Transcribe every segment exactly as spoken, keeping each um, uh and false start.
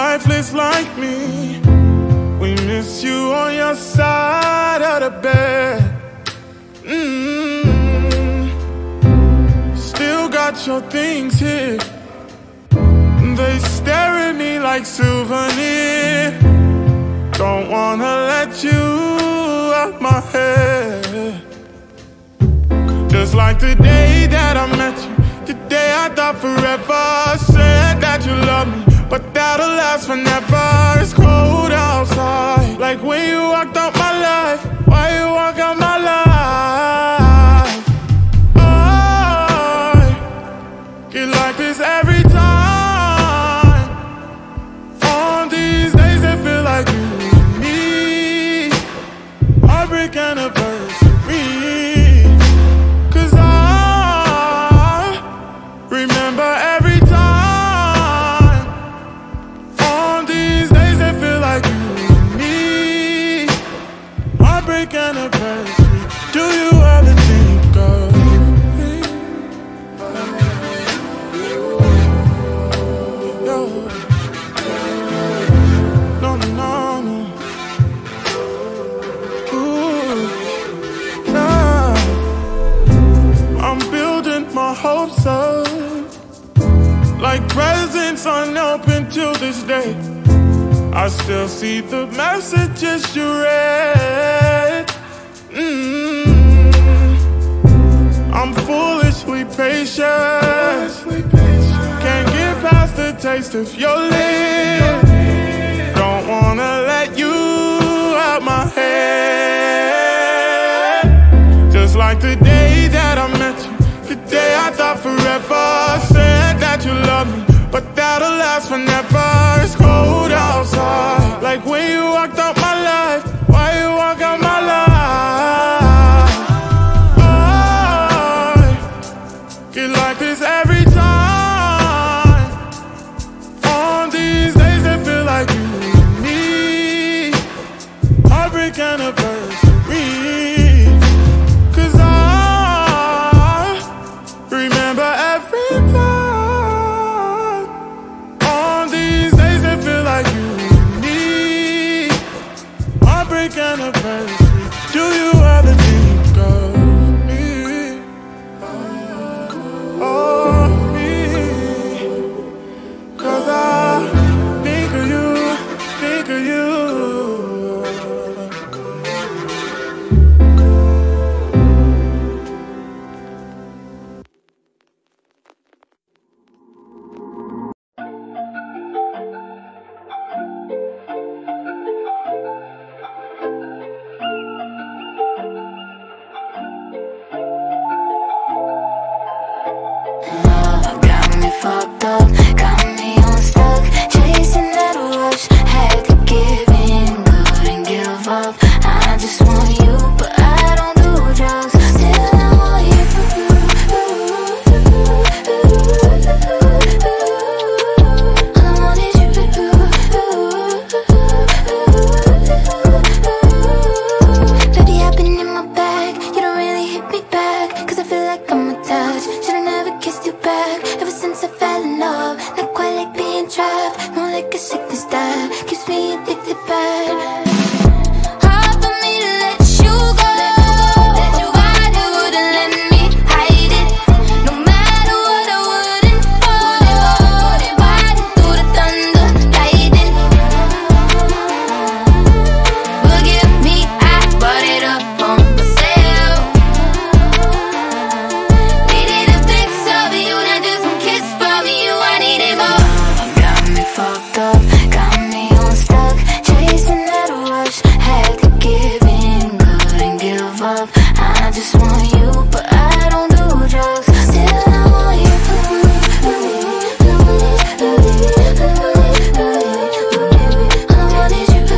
lifeless like me. We miss you on your side of the bed. Mm-hmm. Still got your things here. They stare at me like souvenirs. Don't wanna let you out my head. Just like the day that I met you, the day I thought forever. Said that you love me, but that'll last forever. It's cold outside, like when you walked out my life. Why you walk out my life? I get like this every time. On these days that feel like you and me. Heartbreak anniversary. Cause I remember every time. On these days that feel like you and me. Heartbreak anniversary. Do you ever think of me? No, no, no, no. Ooh, nah. I'm building my hopes up, like presents unopened till this day. I still see the messages you read. Mm-hmm. I'm foolishly patient. Can't get past the taste of your lips. Don't wanna let you out my head. Just like the day that I met you, the day I thought forever. Said that you love me, but that'll last forever. It's cold outside, like when you walked out my life. Why you walk out my life? I get like this every time. On these days that feel like you and me. Heartbreak anniversary. Cause I remember every time. On these days that feel like you and me. Heartbreak anniversary. Do you ever think of me? Oh, me. Cause I think of you, think of you. Got me fucked up, got me unstuck, chasing that rush, had to give in, couldn't give up. I just want you, but I don't do drugs. Still I want you. All I want is you. Baby, I've been in my bag, you don't really hit me back, cause I feel like I'm attached. Should've never kissed you back. Ever since I fell in love, not quite like being trapped, more like a sickness that keeps me addicted bad. Hard for me to let you go, that you got it, wouldn't let me hide it. No matter what, I wouldn't fall, riding through the thunder, lightning. Forgive me, I brought it up on myself. Needed a fix of you, not just one kiss from you, I needed more. Got me fucked up, got me unstuck, chasing that rush, had to give in, couldn't give up. I just want you, but I don't do drugs. Still I want you. All I want is you.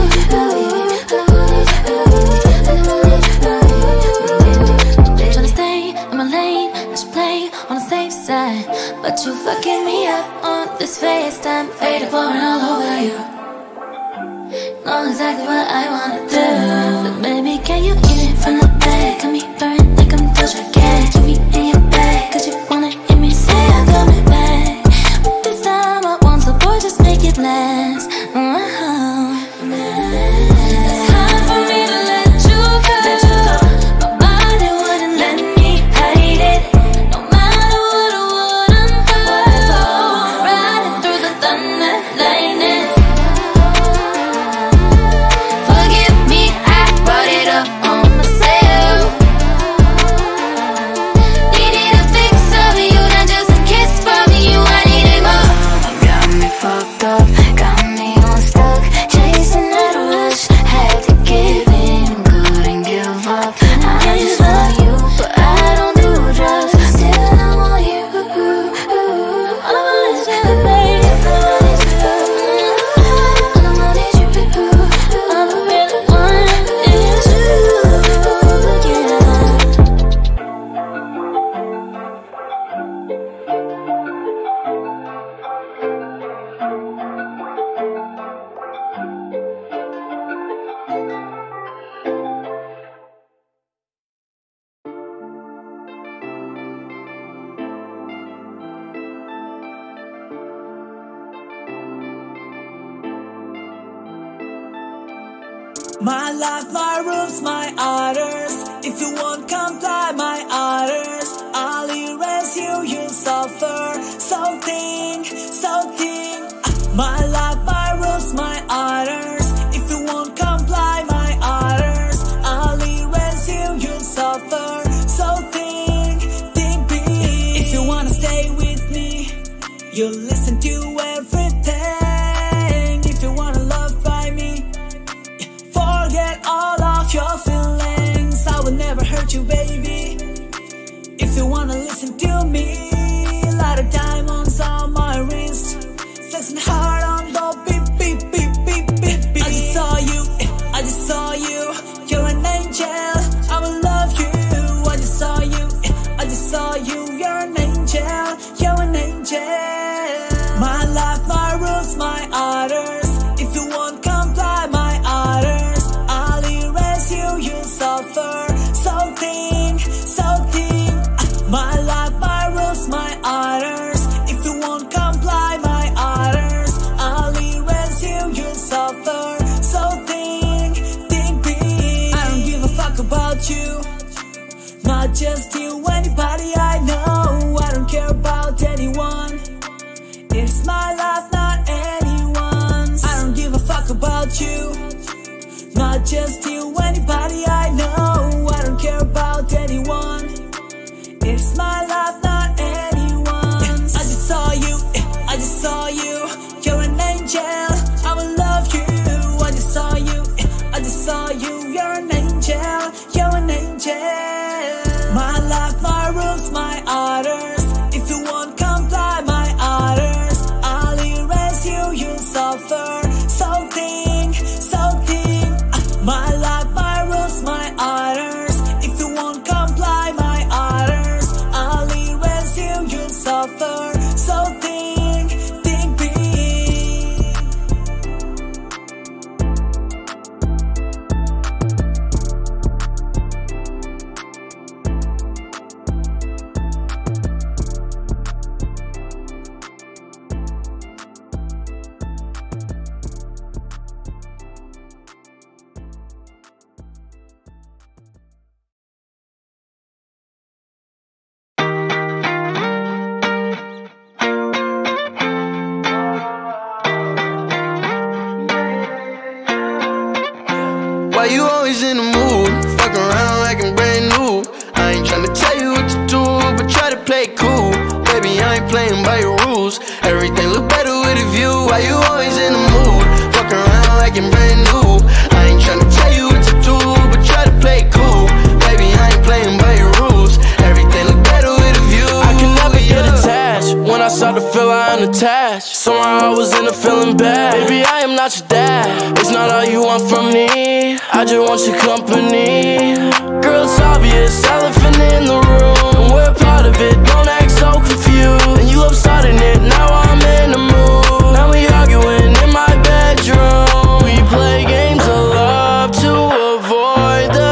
Tryna stay in my lane, let's play on the safe side, but you fucking me up on this FaceTime, faded pouring all over you. Know exactly what I wanna do, but baby, can you eat it from the back? Got me burning like I'm Doja Cat. Keep me in your bag, cause you wanna hear me say I'm coming back. But this time I want, so boy, just make it last. My life, my rules, my orders. If you won't comply my orders, I'll erase you, you'll suffer. So think, so think. My life, my rules, my orders. If you won't comply my orders, I'll erase you, you'll suffer. So think, think big. If you wanna stay with me, you'll listen to everything. If you wanna love by me, forget all of your feelings. I will never hurt you, baby. If you wanna listen to me, light of diamonds on my wrist, flexing hard on the beep, beep, beep, beep, beep, beep. I just saw you, I just saw you. You're an angel, I will love you. I just saw you, I just saw you. You're an angel, you're an angel. My life, my rules, my orders. If you won't comply my orders, I'll erase you, you'll suffer. So think, so think. My life, my rules, my orders. If you won't comply my orders, I'll erase you, you'll suffer. So think, think big. I don't give a fuck about you, not just you, anybody I know. I don't care about anyone. It's my life, not anyone's. I don't give a fuck about you, not just you, anybody I know. I don't care about anyone. It's my life, not anyone's. I just saw you, I just saw you. You're an angel, I will love you. I just saw you, I just saw you. You're an angel, you're an angel. My life, my rules, my orders. If you won't comply my orders, I'll erase you, you'll suffer. So think, so think. My life, my rules, my orders. If you won't comply my orders, I'll erase you, you'll suffer. So think, think big. Why you always in the mood? Fuck around like I'm brand new. I ain't tryna tell you what to do, but try to play it cool. Baby, I ain't playing by your rules. Everything look better with a view. Why you always in the mood? Fuck around like I'm brand new. I ain't tryna tell you what to do, but try to play it cool. Baby, I ain't playing by your rules. Everything look better with a view. I can never yeah. get attached. When I start to feel I unattached, somehow I was in a feeling bad. Baby, I am not your dad. It's not all you want from me, I just want your company. Girl, it's obvious, elephant in the room, and we're part of it, don't act so confused. And you love starting it, now I'm in the mood. Now we arguing in my bedroom. We play games of love to avoid the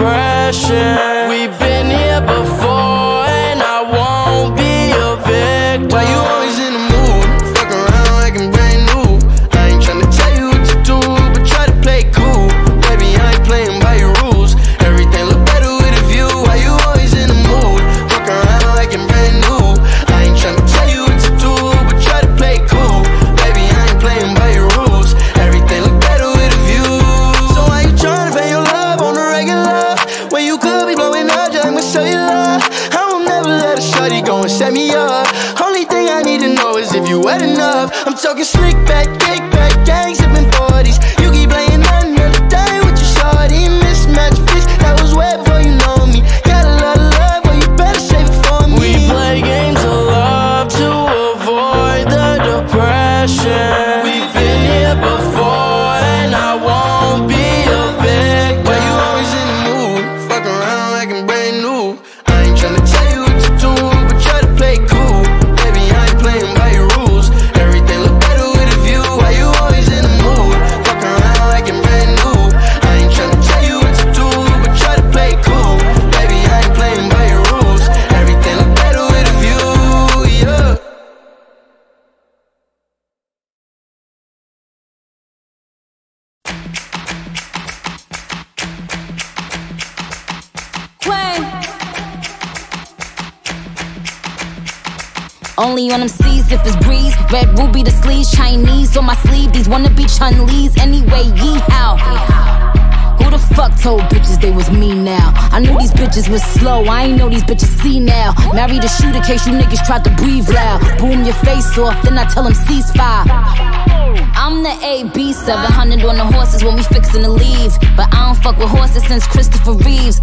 depression. We've been here before, and I won't be a victim. Why you always in the mood? Fuck around like I'm brand new. I ain't tryna tell you what to do, but try to play it cool. Baby, I ain't playing by your rules. Everything look better with a view. Why you always in the mood? Fuck around like I'm brand new. I ain't tryna tell you what to do, but try to play it cool. Baby, I ain't playing by your rules. Everything look better with a view. So why you tryna pay your love on the regular, when you could be blowing up just like my cellular? I will never let a shawty go and set me up. Only thing I need to know is if you wet enough. I'm talking slick back, kick back, gang sipping forties. You keep playing another day with your shawty. Mismatch fish that was wet before you know me. Got a lot of love, but you better save it for me. We play games of love to avoid the depression. We've been here before, and I won't be a victim. Why you always in the mood? Fuck around like I'm brand new. I ain't tryna tell you what to do, but try to play it cool. Baby, I ain't playing by your rules. Everything look better with a view. Why you always in the mood? Only on them C's if it's breeze. Red ruby the sleeves, Chinese on my sleeve. These wanna be Chun-Li's anyway, yee-how. Who the fuck told bitches they was me now? I knew these bitches was slow, I ain't know these bitches see now. Married a shooter case you niggas tried to breathe loud. Boom your face off, then I tell them ceasefire. I'm the A B, seven hundred on the horses when we fixin' to leave. But I don't fuck with horses since Christopher Reeves.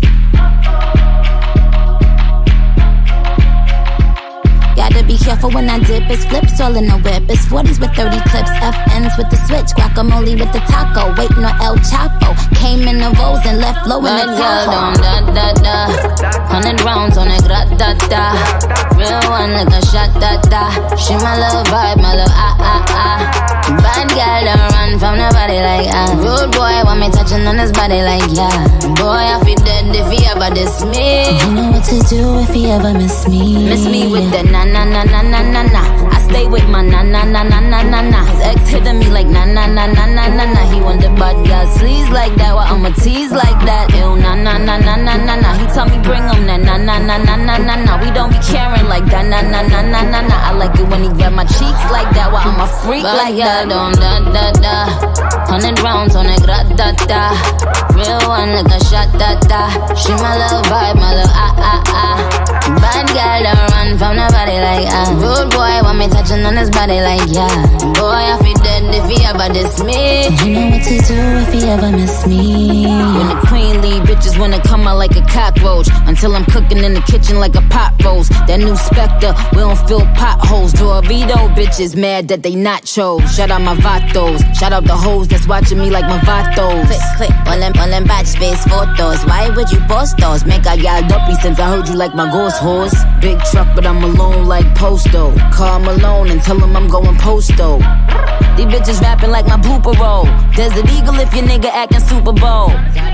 Gotta be careful when I dip, it's flips all in the whip. It's forties with thirty clips, F Ns with the switch. Guacamole with the taco, waiting on El Chapo. Came in the rolls and left low in the Tahoe. Da da da, hundred rounds on it, gra da da. Real one like a shot da da. She my little vibe, my little ah ah ah. Bad girl don't run from nobody like ah. Rude boy want me touching on his body like yeah. Boy I feel dead if he ever diss me. You know what to do if he ever miss me. Miss me with the na na na na na na na. I stay with my na na na na na na na. His ex hitting me like na na na na na na na. He want the bad girl sleaze like that, well I'ma tease like that. Ew na na na na na na na. He tell me bring him that na na na na na na na. We don't be caring like that na na na na na na. I like it when he grab my cheeks like that, well I'm a freak bad like that. Don't da da da. Hundred rounds on it, gra da da. Real one like a shot da da. She my little vibe, my little ah ah ah. Bad girl don't run from nobody like ah. Rude boy want me touching on his body like yeah. Boy I feel dead if he ever diss me. You know what to do if he ever miss me. When the queen leave, bitches wanna come out like a cockroach. Until I'm cooking in the kitchen like a pot roast. That new Spectre, we don't fill potholes. Dorito bitches mad that they nachos. Shout out my vatos, shout out the hoes that's watching me like my vatos. Click click, all them, all them batch face photos. Why would you post those? Make I y'all dumpy since I heard you like my ghost horse. Big truck but I'm alone like Posto. Call Malone and tell him I'm going posto. These bitches rapping like my blooper roll. Desert Eagle if your nigga acting Super Bowl.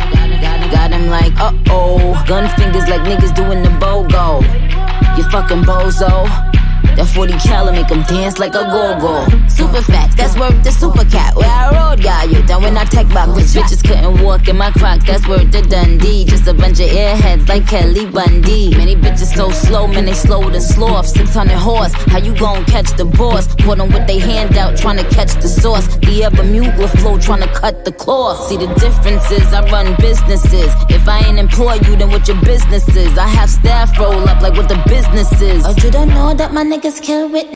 Got him like uh-oh. Gun fingers like niggas doing the BOGO. You fucking bozo. That forty cal make them dance like a go-go. Super facts, that's worth the super cat. Where I rode, got you down when I tech back. These bitches couldn't walk in my Crocs, that's worth the Dundee. Just a bunch of airheads like Kelly Bundy. Many bitches so slow, man, they slow to sloth. six hundred horse, how you gon' catch the boss? Put them with they hand out, trying to catch the sauce. The Bermuda flow, trying to cut the cloth. See the differences, I run businesses. If I ain't employ you, then what your business is? I have staff roll up like what the business is. Oh, you don't know that my niggas kill with